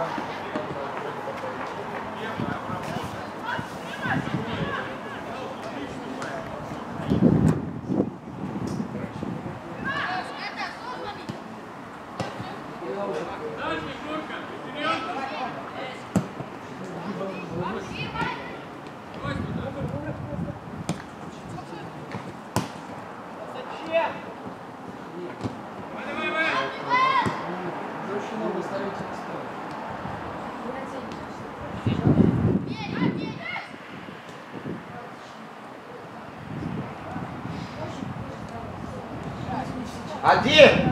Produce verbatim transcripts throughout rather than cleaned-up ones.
Один!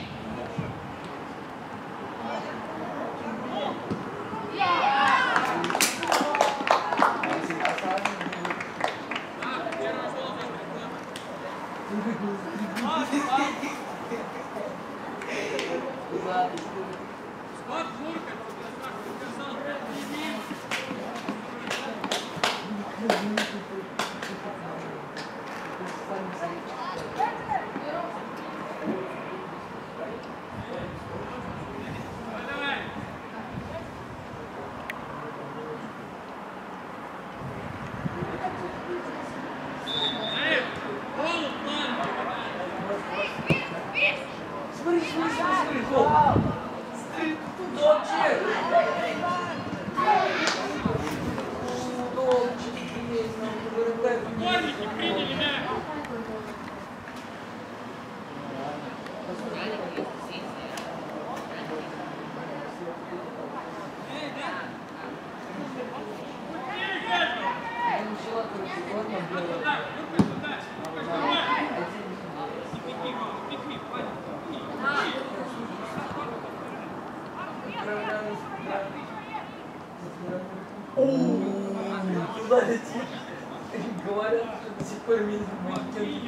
Куда летит? Говорят, что до сих пор видит мультик.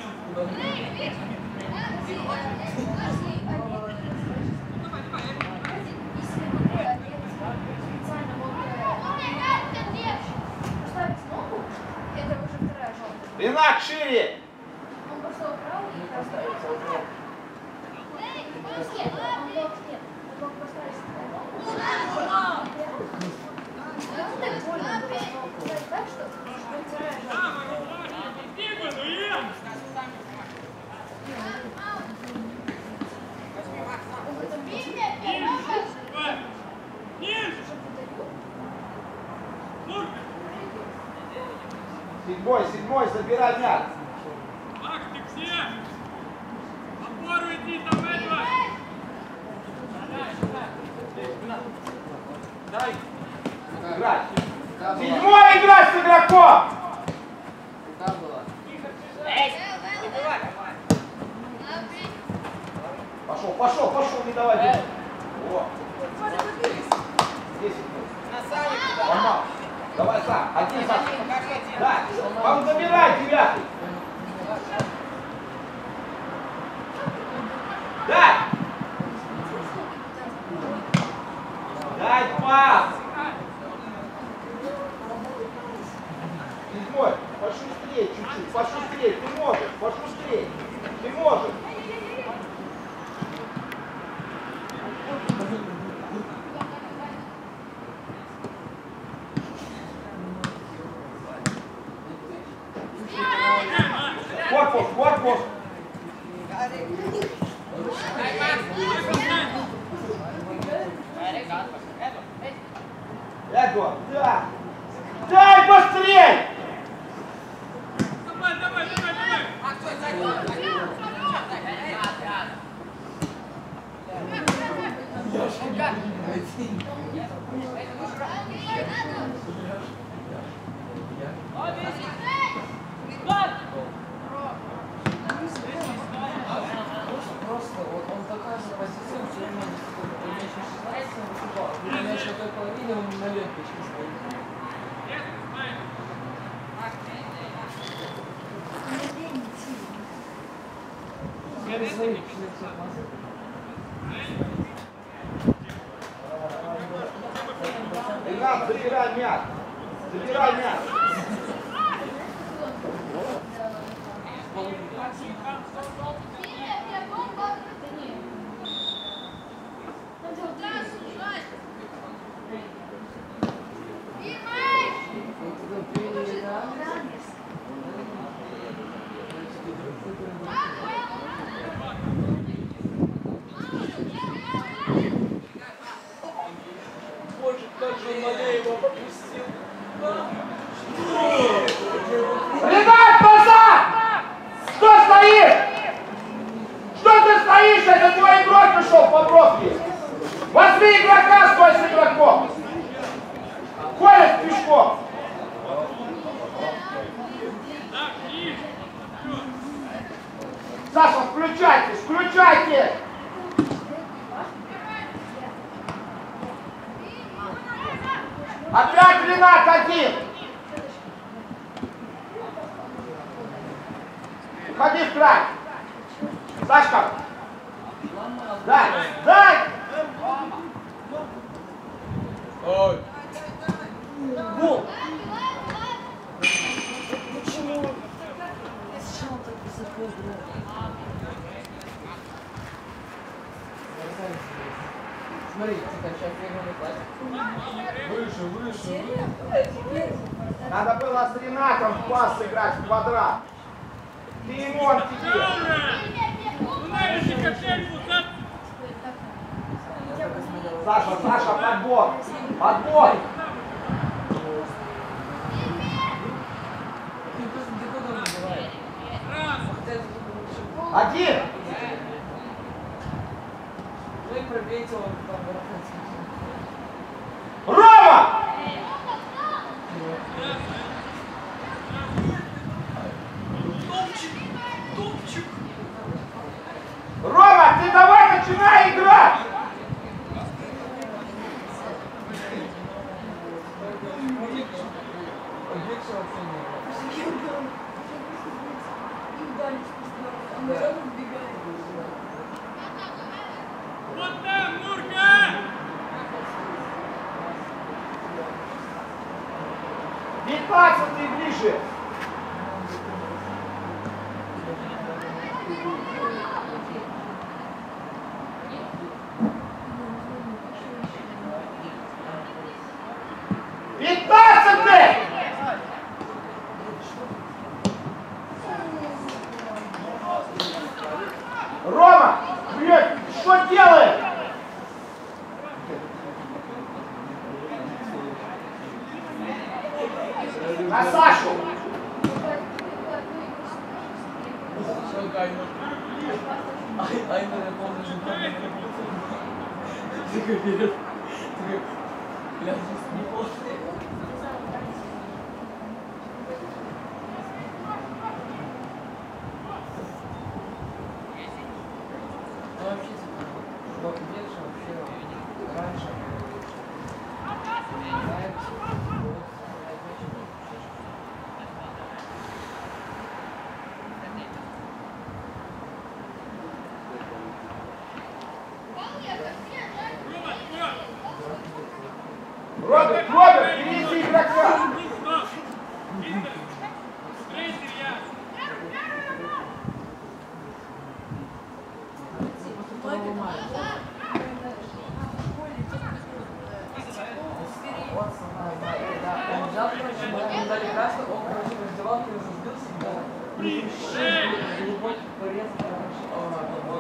Ренат, шире! Он пошел вправо и поставился вправо. Нет, он мог, нет, он мог поставить вправо. Так больно было так, что вытираешь. Седьмой, седьмой, забирай мяч. Ах ты все! Опору иди, там этого! Дай! Играть. Седьмой играть с игроком! Пошел, пошел, пошел, не давай. О. десять минут. Поймал. Давай сам. Один сам. Да. Вам забирай, девятый. Дай. Дай пас. Седьмой. Пошустрее чуть-чуть. Пошустрее. Ты можешь. Пошустрее. Ты можешь. Корпус, корпус. Эго, да. Дай быстрей! Давай, давай, давай, давай! Просто вот он такая же позиция, все время шестнадцать выступал. И на этой половине он на ленточке стоит. Я своих человек назад. Играм, забирай мяч. Забирай мяч. Опять Ренат один! Ходи в край! Сашка! Дай! Дай! Ой! Гул! Почему? Зачем он так высоко играет? Смотри, типа, сейчас его не платят. Выше, выше, выше. Надо было с Ренатом в пас сыграть в квадрат. Ты ему, он тебе. Саша, Саша, подбор. Подбор. Один. Ну и пробейте его там. Рома! Топчик! Топчик! Рома, ты давай начинай играть! Вот там, Нурка! пятнадцатый ближе. Пятнадцатый! Рома, блядь, что делаешь? На Сашу! Сколько Айнур? Айнур, я помню, что там не работает. Такой берет. Такой, бля, здесь не после. Ну вообще, вот дальше вообще раньше. Роберт, Роберт, перенеси игрока! Он взял, короче, мы ему дали красный, он, короче, в раздевалке уже сбился, да. Глубокий порез, короче, он,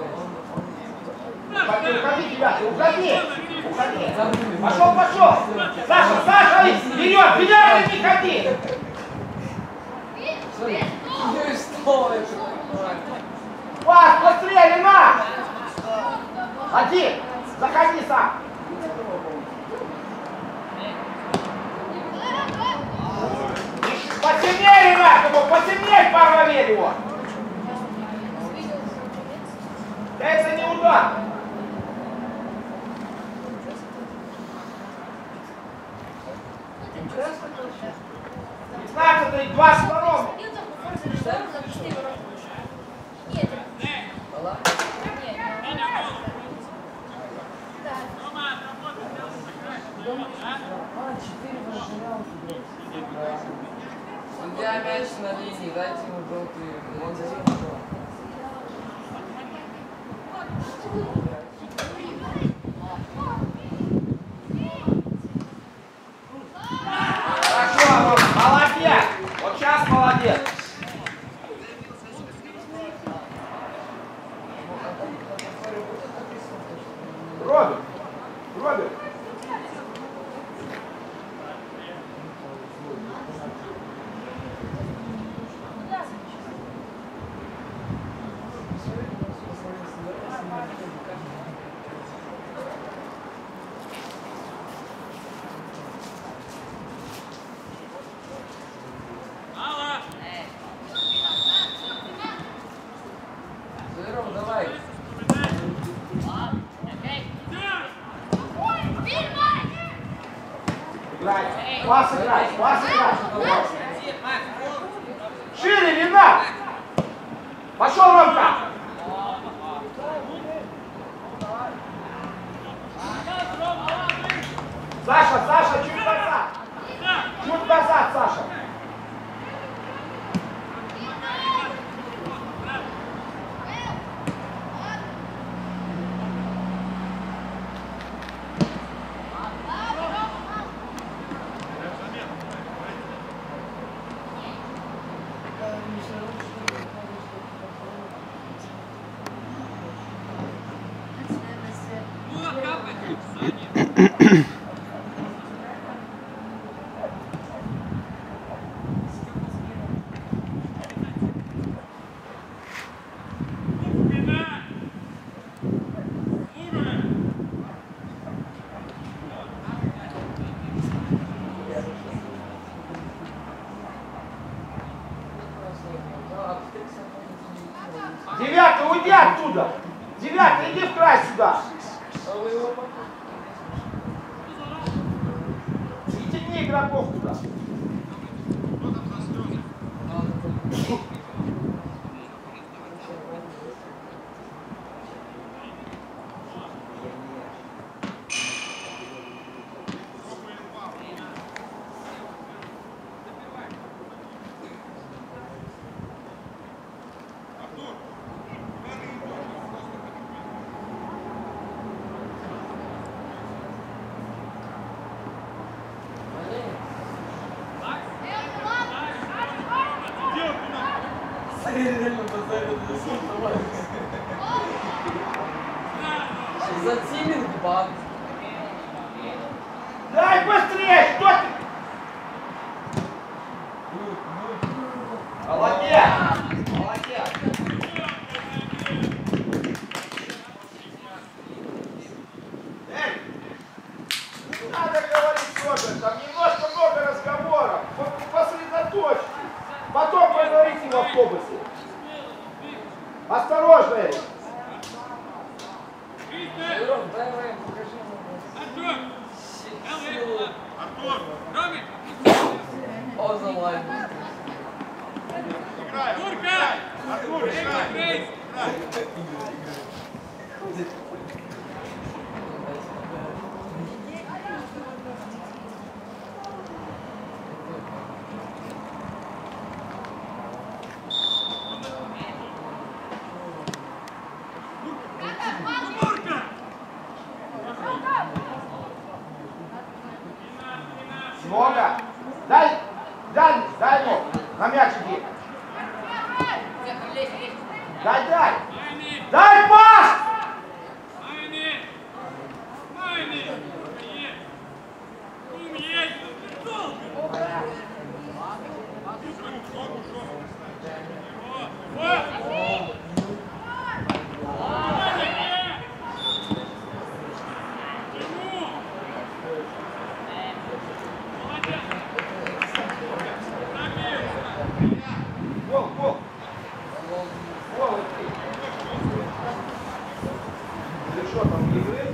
Уходи, уходи, ребята, уходи! Уходи! Пошел, пошел! Саша, Саша, вперед, вперед, не ходи! Смотри, ну и что это такое? Пас, быстрее, Ренат! Один! Заходи сам! Посильнее, Ренат, посильнее проверь его! Это не удар! пятнадцатый, двадцать второй! Судья мяч на линии, дайте ему желтый, он за ним ушел. Хорошо, молодец! Вот сейчас молодец! Роберт! Роберт! Здорово, давай. играй. Пас играй, пас играй. Шире, вина! Пошел, Ромка! Саша, Саша, чуть назад! Чуть назад, Саша! Девятый, уйди оттуда! Девятый, иди в край сюда! И тяни игроков туда! Затиминг бан. Дай быстрее! Что ты? Молодец! Молодец! Эй! Не надо говорить много, там немножко много разговоров. Посредоточьтесь. Потом поговорите в автобусе. Осторожно, Эрик. Артур, давай, покажи мне. Артур! Артур! Ромик! О, за лайн. Играй! Артур, Артур, играй! Много. Дай, дай, дай ему. На мяч иди. Дай, дай. Дай пас! Майни! Майни! Ум есть! Долго! Гол, гол. Гол, иди. Ты что там, игры?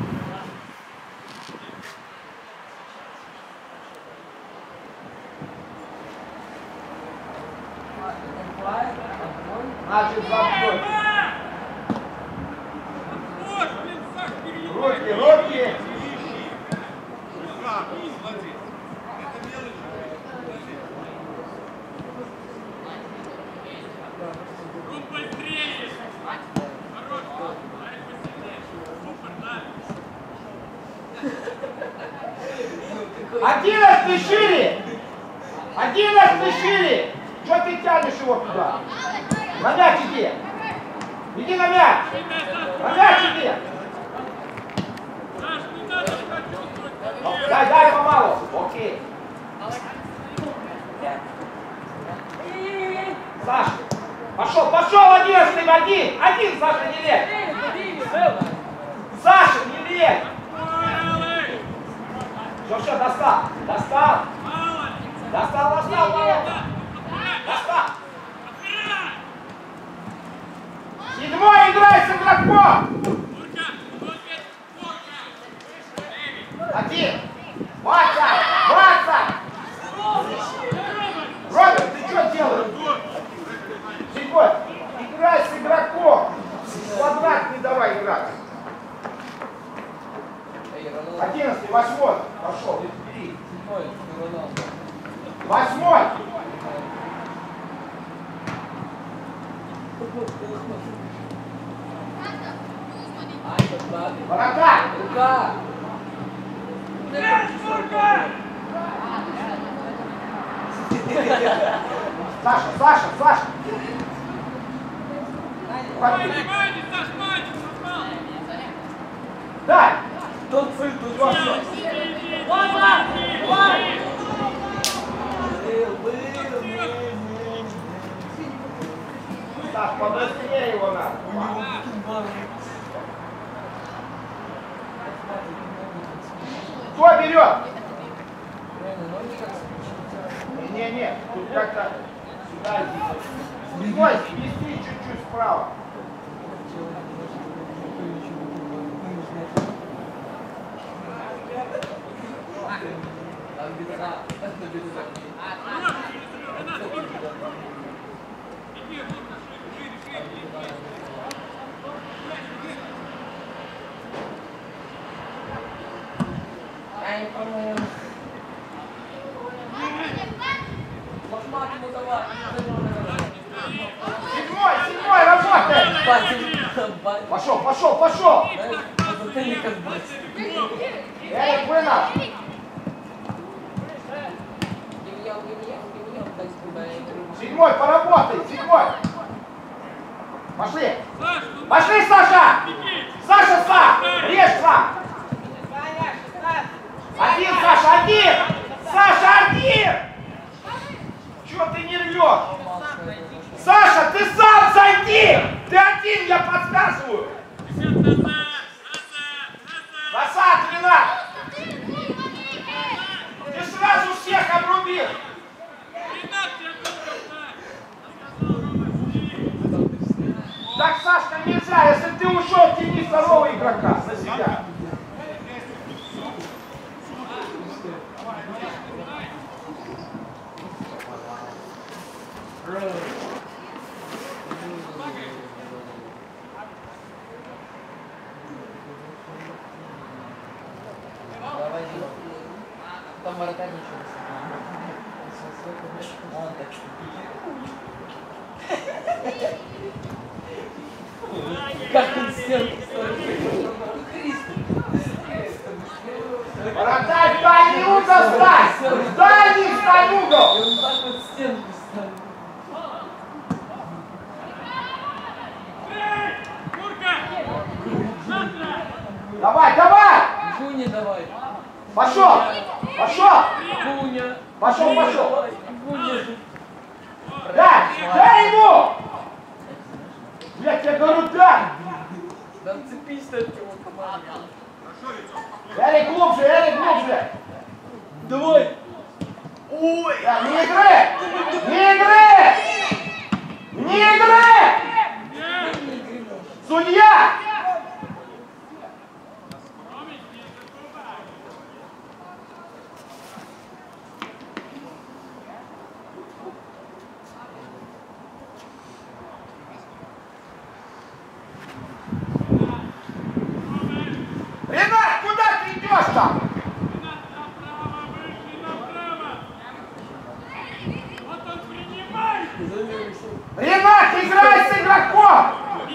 Значит, забой. Руки, руки. Одиннадцатый шире! Одиннадцатый шире! Что ты тянешь его туда? На мяч иди! Иди на мяч! На мяч иди! Дай, дай помалу! Окей! Саша! Пошел, пошел! Одиннадцатый в один! Один, Саша, не лезь! Саша, не лезь! Все, все, достал! Достал! Достал, достал, Володя! Достал! Седьмой играй с игроком! Один! Вася! Одиннадцатый, восьмой. Пошел, бери. Седьмой, Роналдо. Восьмой. Ворота. Рука! Саша, Саша, Саша. Внимание, Саш, мать! Дай. Тот сын, тут Все, все. все. Саш, побыстрее его надо. У него букинбар. Кто берет? Реально, ноги как скручиваются. Не-не, тут как-то сюда иди. Стой, вести чуть-чуть справа. Там беда. Это беда. Я не помню. Лохмат ему давай. Седьмой, седьмой, работай. Батя, Пошел, пошел, пошел. знаешь, подзатыльник как брать. Эрик, вынос. Седьмой, поработай, седьмой. Пошли. Пошли, Саша. Саша, сам. Режь сам. Один, Саша, один. Саша, один. Чего ты не рвешь? Саша, ты сам зайди. Ты один, я подсказываю. Назад, Ренат. Ты сразу всех обрубил. Так, Сашка, нельзя. Если ты ушел, тяни второго игрока на себя. Там вратарь ничего не как он стенку стоит. Вратарь, в дальний угол встань! В дальний встань угол! И он так вот стенку ставит. Давай, давай! Гуня давай. Пошел! Пошел! Гуня. Пошел, пошел! Давай, Гуня. Дай! Дай ему! Я тебе говорю, дай! Да цепись от него, команда. Эрик, глубже, Эрик, глубже! Давай. Ой. Да, не игры! Не игры! Не игры! Судья! Ренат, куда ты идешь там? Ренат, играй с игроком!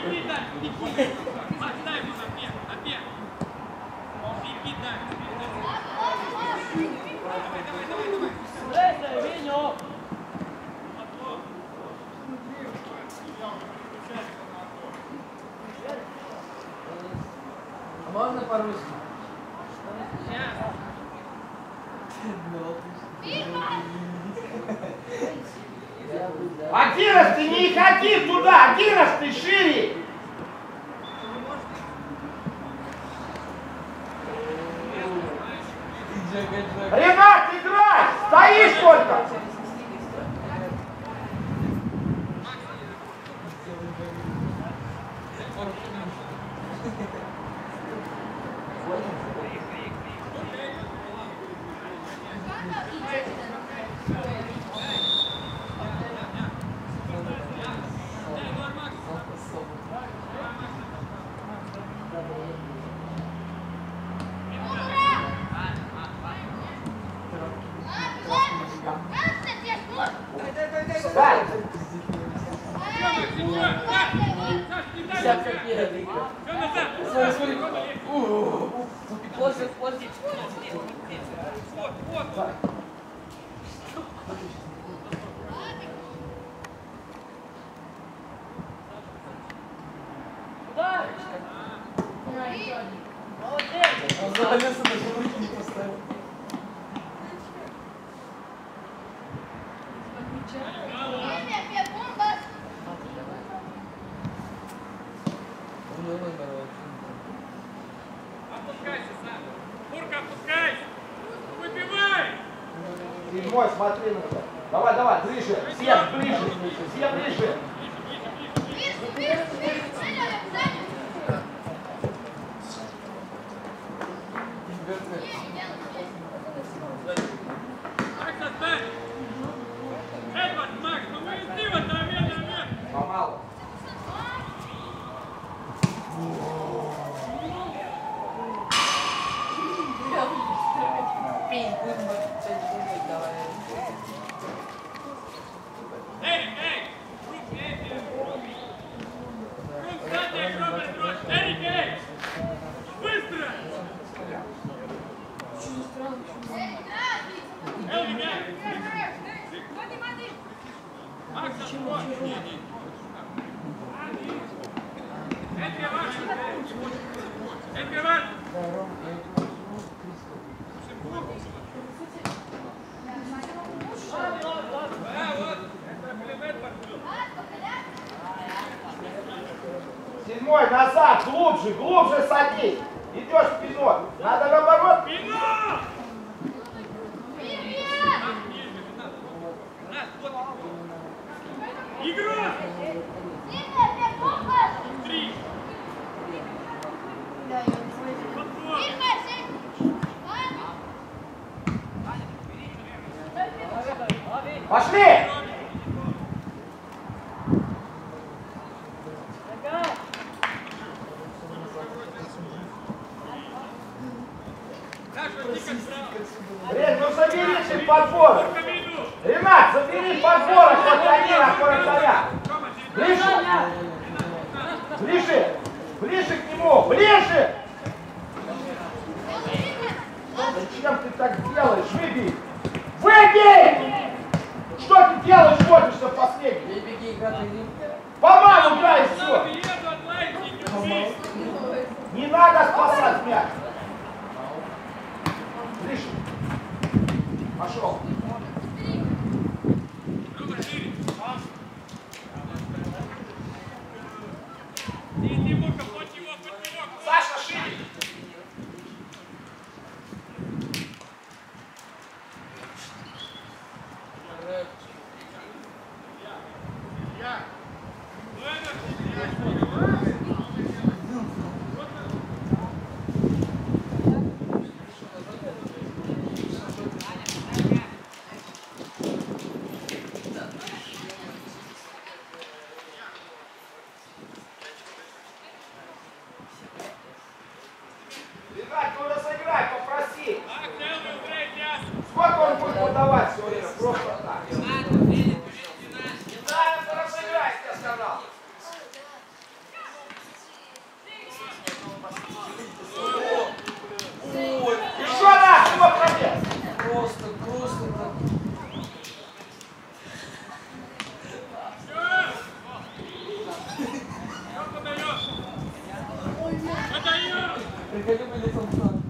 Можно по-русски? Одиннадцатый, не ходи туда! Одиннадцатый, шире! Ренат, играй! Стоишь только! Вот здесь, вот здесь, вот здесь. Вот, вот. Куда? Молодец. Он завалился, даже руки не поставил. Опускайся, Саша. Мурка, опускайся. Выбивай. Седьмой, смотри на это. Давай, давай, ближе. Все ближе. Все ближе. Макс, отстань. Эдвард, Макс, ну выезди в это время. Помалу. Эй, эй. Рук, эй, эй. Рук, сзади, огромный дрон. Эрик, эй. Быстро. Элвин, эй. Макс, отбой. Эдри, Макс. Эдри, Макс. Седьмой, назад, глубже, глубже садись. Идешь вперед. Надо наоборот. Вино! Игра! Три! Подбор! Пошли! Блин, ну заберите подбор. Ренат, забери подбор, хоть один от вратаря. Ближе. Ближе. Ближе к нему. Ближе. Зачем ты так делаешь? Выбей. Выбей! Что ты делаешь, ходишься в последний? Беги, беги. Помалу играй, все. Не надо спасать мяч. Ближе. Пошел. Саша, шире. Ренат, ну разыграй, попроси. Сколько он будет подавать все время? Просто так. Не знаю, это разыграй, я сказал. Еще раз, его пробег. Просто, просто так. Приходи, были Самсон.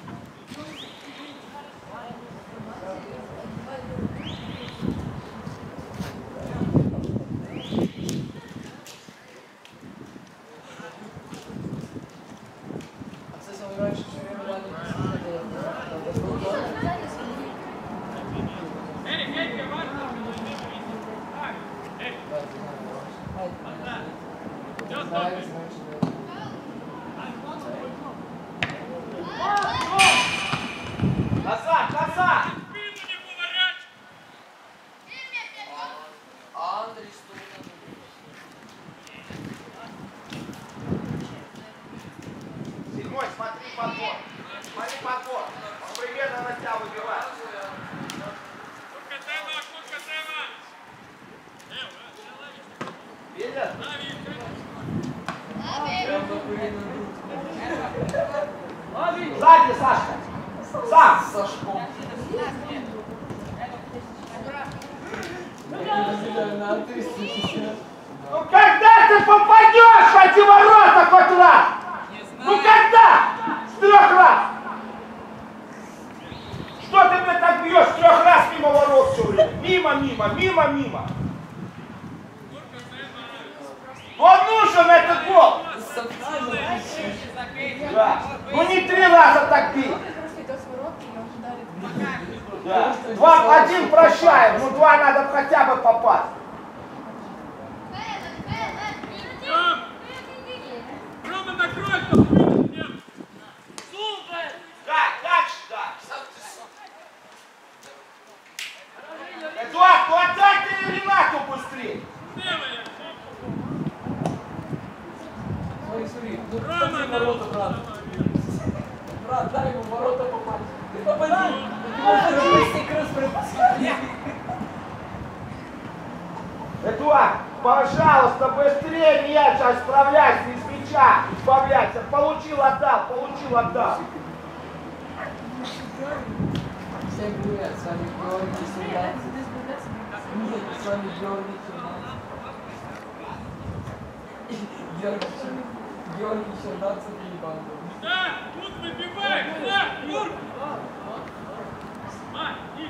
Кстати, он раньше все время рядом. Эрик, Эрик, важно. Эй, Нравится раньше. Назад, назад. спину не поворачивай. Андрей Студент. Седьмой, смотри подбор. Смотри подбор. Он примерно на тебя выбивает. Курка тема, курка тема. Видишь? Прям такой на Сзади, Сашка. Сам! Сашком. Разделяю на триста шестьдесят. Ну когда ты попадешь в эти ворота хоть раз? Ну когда? С трех раз! Что ты мне так бьешь с трех раз мимо ворот все время? Мимо, мимо, мимо, мимо. Он нужен этот гол! Да. Ну не три раза так бить. Да. Два, один прощаем, ну два надо хотя бы попасть. Рома, накрой, посмотри! Слушай! Да, дальше, да. Эдуард, ну отдай ты Ренату быстрее. Левая! Смотри, смотри. Ну, Рома, попади в ворота, брат. Брат, дай ему в ворота попасть. Ты попади. Ты можешь вместе крыс пропустить. Эдуард, пожалуйста, быстрее мяч, справляйся из мяча, избавляйся. Получил, отдал, получил, отдал. Всем привет, с вами Георгий семнадцать. Нет, с вами Георгий семнадцать. Георгий Георгий семнадцать и банду. Да, тут выбивай! Да, Юр! Мать, иди!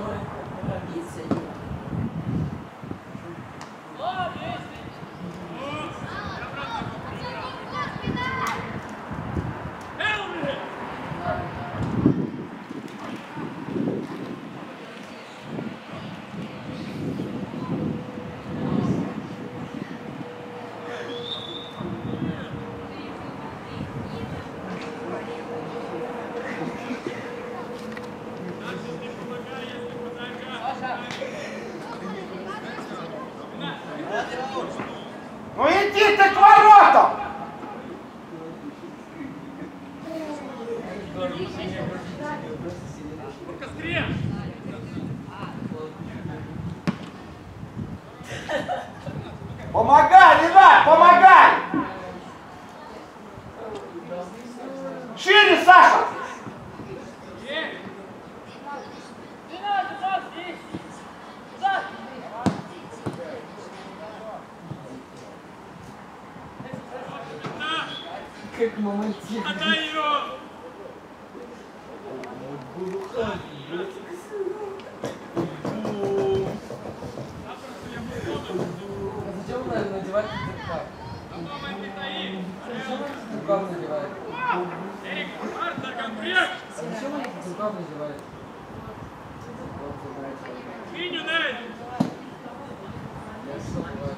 Элвин! Ну иди ты к воротам! Кострее! Помогай, Ренат, помогай! Шире, Саша! Как моментально. Отдай ее! Зачем надо надевать рукав? Зачем он рукав надевает? Эрик, Марта, конкрет! Зачем он рукав надевает? Миню дай! Я что бывает?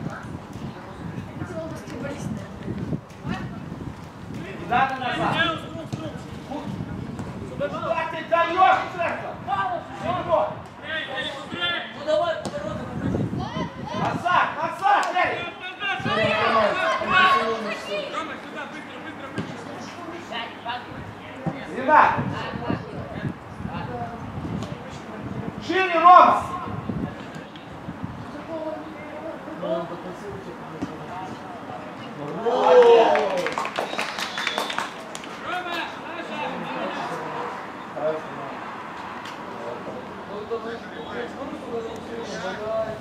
Надо назад! Сделал друг друг! Куда ты даешь это? Сильно! Эй, Эрик, убирай! Ну давай, ворота попроси. Назад, назад, Эрик! Назад, назад! Рома, сюда, быстро, быстро, быстро! Ренат! Шире, Рома! Он попросил тебя. Рома, Саша! Ну, давай, смотри, куда он давай.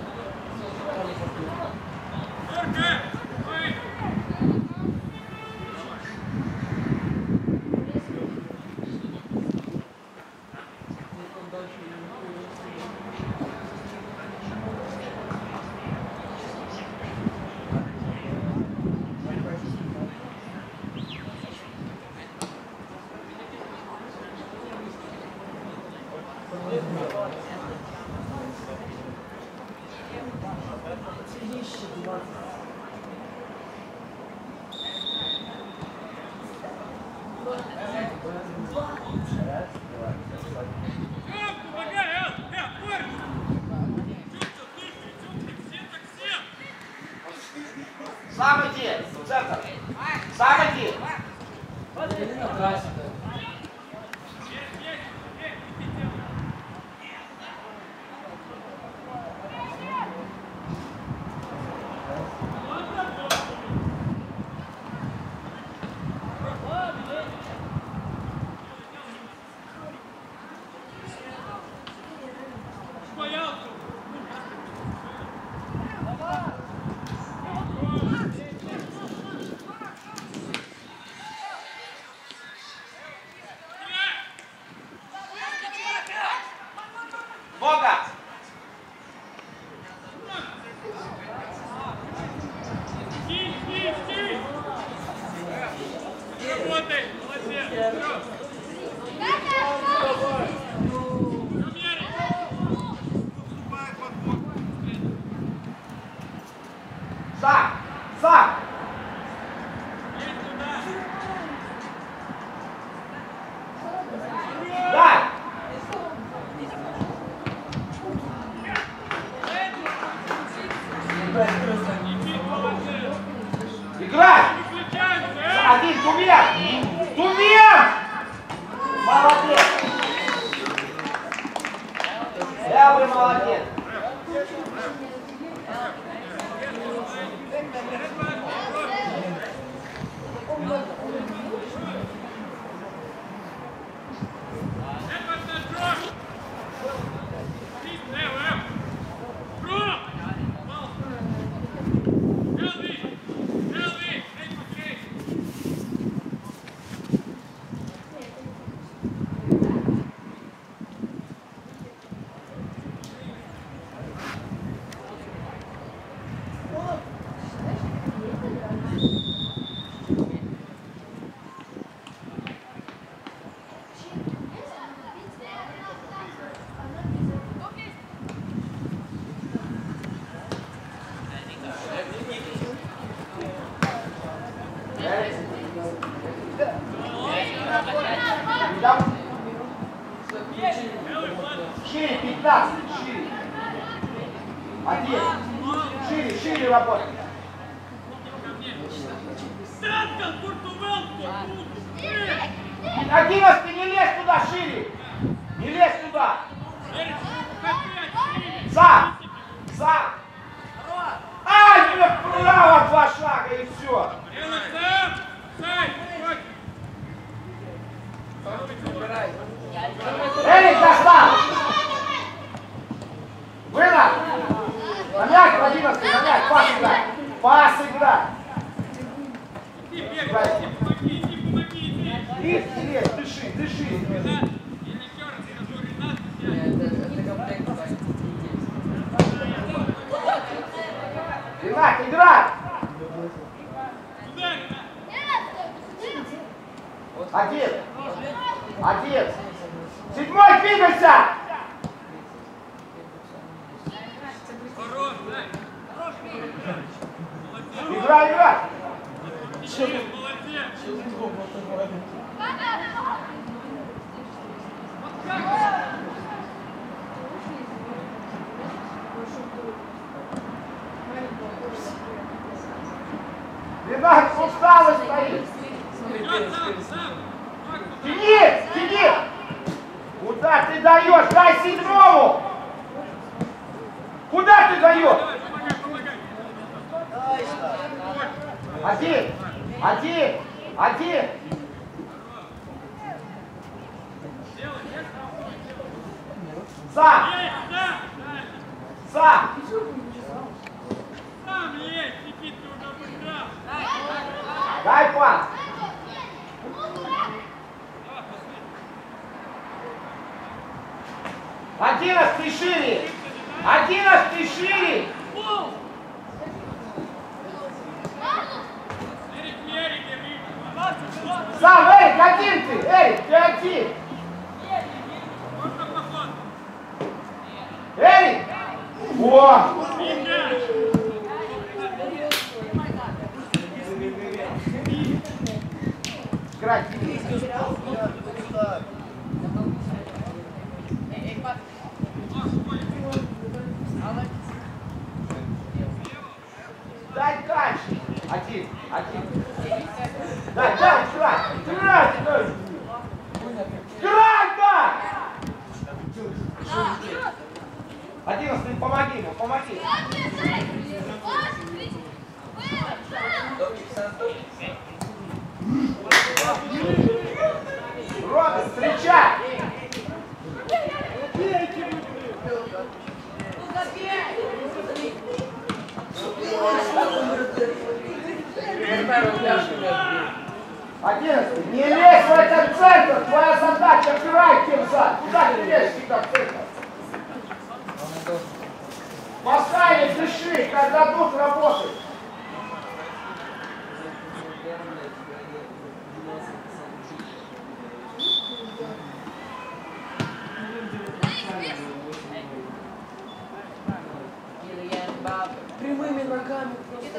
Юрка! Ой! Эл, помогай, Эл! Эл, Борь! Чё-то слышишь, чё-то все так все! Сам иди! В центр! Сам иди! Или на трассе, да. Есть, есть! Эй, иди, делай! Раз. Шире, пятнадцать, шире. Один. Шире, шире работай. Одиннадцатый, не лезь туда, шире. Не лезь туда. Сам. Сам. Ай, блин, вправо два шага и все. Эрик, достал! Вына! На мяч, в одиннадцатый, на мяч, пас играй! Пас играй! Иди, иди, дыши, дыши! Ренат, играй! Один! Один! Седьмой, двигайся! Играй, играй! Ренат, усталый стоит! Тяни! Тяни! Куда ты даешь? Дай седьмому! Куда ты даешь? Один! Один! Один! Сам! Сам! Дай пас! Одиннадцатый шире! Одиннадцатый шире! Сам, Эрик, один ты! Эрик, ты один! Эрик! О! Играть! Дай дальше! Один, один. Дай, дай, играй! Играй! Играй, да! Одиннадцатый, помоги ему, помоги! Рода, встречай! Одиннадцатый, не лезь в этот центр! Твоя задача играй тем сад! Куда ты лезешь всегда в центр? Поставили, дыши, когда дадут работать! Прямыми ногами.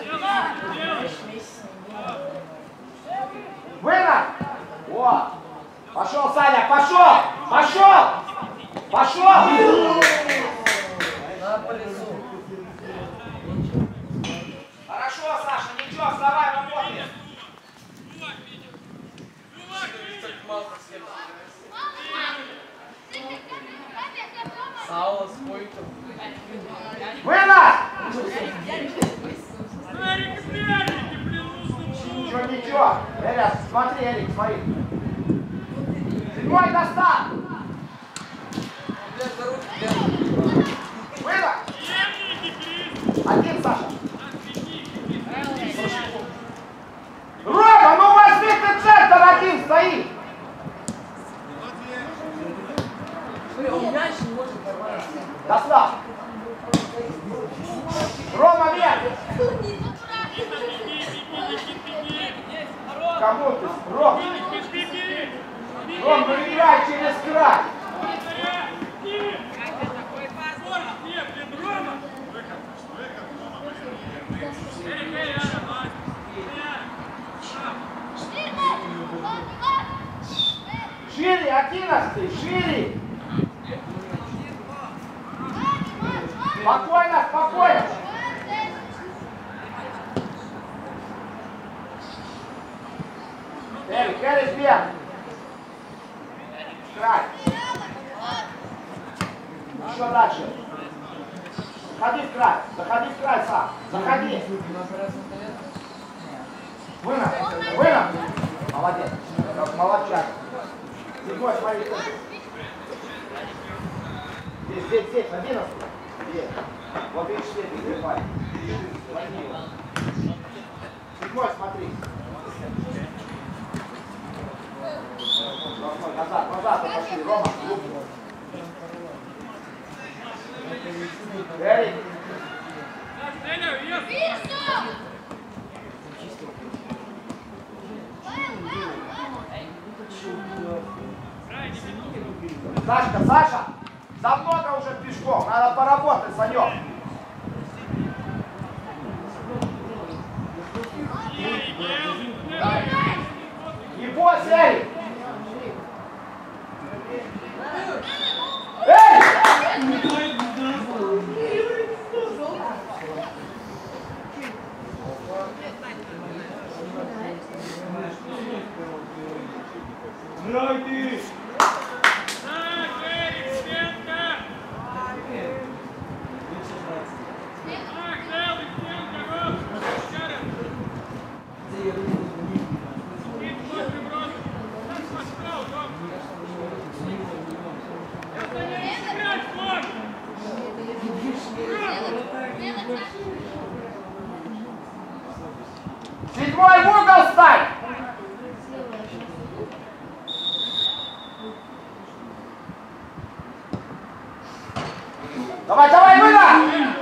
Вына! Вот! Пошел, Саня, пошел! Пошел! Пошел! На по лицу. Хорошо, Саша, ничего, вставай, работай! Саула с пойтом. Вына! Ничего, ничего. Эрик, смотри, Эрик, смотри. Седьмой достал. Блядь, за ручку, блядь. Выдох. Один, Саша. Рома, ну возьми ты центр, один стоит. Смотри, он мяч не может нормально. Достал. Рома, вверх. Кому ты? Ром. Ром, ну играй через край. Шире, одиннадцатый, шире. Спокойно, спокойно. Эрик, Эрик, вверх. Край. Еще дальше. Заходи в край, заходи в край сам. Заходи. Вынос, вынос. Молодец. Молодчак. Седьмой, смотри. Здесь, здесь, здесь, одиннадцатый. Здесь. Вот видишь, здесь, здесь, парень. Возьми его. Седьмой, смотри. Восьмой, назад, назад, пошли. Рома, руки. Эрик. Сашка, Саша, за много уже пешком, надо поработать, Санек. Не бойся, Эрик. Эй! Драйди! Так, Эрик, стенка! Так, целый, стенка, Ром! Чара! Скид, после броса! Так, пошел, Ром! Это не играть, Ром! Седьмой в угол встань! Давай, давай, выйди!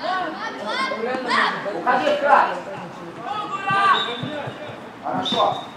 Уходи в край. Хорошо.